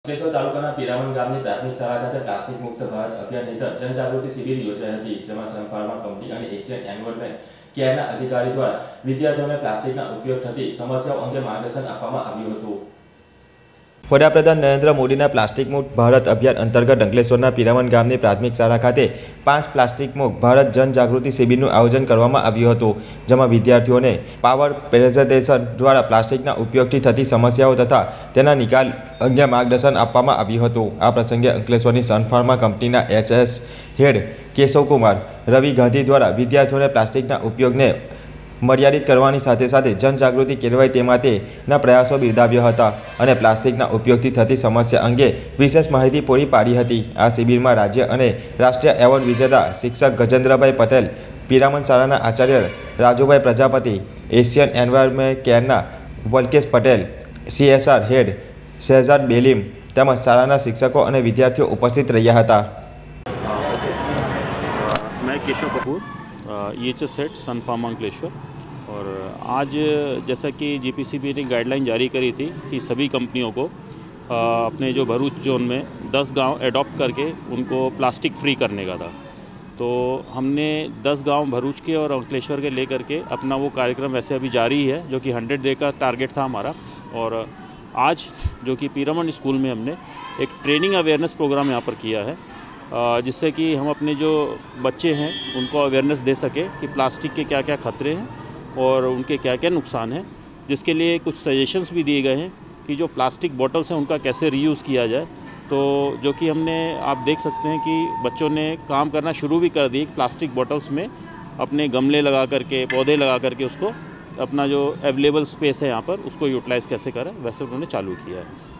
અંકલેશ્વર તાલુકાના પીરામણ ગામની પ્રાથમિક શાળા ખાતે પ્લાસ્ટિક મુક્ત ભારત અભિયાન હેઠળ જનજાગૃતિ શિબિર યોજાઈ હતી, જેમાં સન ફાર્મા કંપની અને એશિયન એન્વાયરમેન્ટ કેરના અધિકારી દ્વારા વિદ્યાર્થીઓને પ્લાસ્ટિકના ઉપયોગ થતી સમસ્યાઓ અંગે માર્ગદર્શન આપવામાં આવ્યું હતું। વડાપ્રધાન નરેન્દ્ર મોદીના પ્લાસ્ટિક મુક્ત ભારત અભિયાન અંતર્ગત અંકલેશ્વરના પીરામણ ગામની પ્રાથમિક શાળા ખાતે 5 પ્લાસ્ટિક મુક્ત ભારત જનજાગૃતિ શિબિરનું આયોજન કરવામાં આવ્યું હતું, જેમાં વિદ્યાર્થીઓને પાવર પ્રેઝન્ટેશન દ્વારા પ્લાસ્ટિકના ઉપયોગથી થતી સમસ્યાઓ તથા તેના નિકાલ અંગે માર્ગદર્શન આપવામાં આવ્યું હતું। આ પ્રસંગે અંકલેશ્વરની સન ફાર્મા કંપનીના એચએસ હેડ કેશવકુમાર રવિ ગાંધી દ્વારા વિદ્યાર્થીઓને પ્લાસ્ટિકના ઉપયોગને મર્યાદિત કરવાની સાથે સાથે જનજાગૃતિ કેળવાય તે માટેના પ્રયાસો બિરદાવ્યા હતા અને પ્લાસ્ટિકના ઉપયોગથી થતી સમસ્યા અંગે વિશેષ માહિતી પૂરી પાડી હતી। આ શિબિરમાં રાજ્ય અને રાષ્ટ્રીય એવોર્ડ વિજેતા શિક્ષક ગજેન્દ્રભાઈ પટેલ, પીરામણ શાળાના આચાર્ય રાજુભાઈ પ્રજાપતિ, એશિયન એન્વાયરમેન્ટ કેરના વલ્કેશ પટેલ, CSR હેડ શહેજાદ બેલીમ તેમજ શાળાના શિક્ષકો અને વિદ્યાર્થીઓ ઉપસ્થિત રહ્યા હતા। मैं Keshav Kapoor, EHS head Sun Pharma Ankleshwar. और आज जैसा कि GPCB ने गाइडलाइन जारी करी थी कि सभी कंपनियों को अपने जो भरूच जोन में 10 गांव एडॉप्ट करके उनको प्लास्टिक फ्री करने का था, तो हमने 10 गांव भरूच के और अंकलेश्वर के लेकर के अपना वो कार्यक्रम वैसे अभी जारी है, जो कि 100 डे का टारगेट था हमारा। और आज जो कि पीरामण स्कूल में हमने एक ट्रेनिंग अवेयरनेस प्रोग्राम यहाँ पर किया है, जिससे कि हम अपने जो बच्चे हैं उनको अवेयरनेस दे सके कि प्लास्टिक के क्या क्या खतरे हैं और उनके क्या क्या नुकसान हैं, जिसके लिए कुछ सजेशंस भी दिए गए हैं कि जो प्लास्टिक बॉटल्स हैं उनका कैसे रीयूज़ किया जाए। तो जो कि हमने आप देख सकते हैं कि बच्चों ने काम करना शुरू भी कर दी, प्लास्टिक बॉटल्स में अपने गमले लगा करके, पौधे लगा करके उसको अपना जो अवेलेबल स्पेस है यहाँ पर उसको यूटिलाइज़ कैसे करें, वैसे उन्होंने चालू किया है।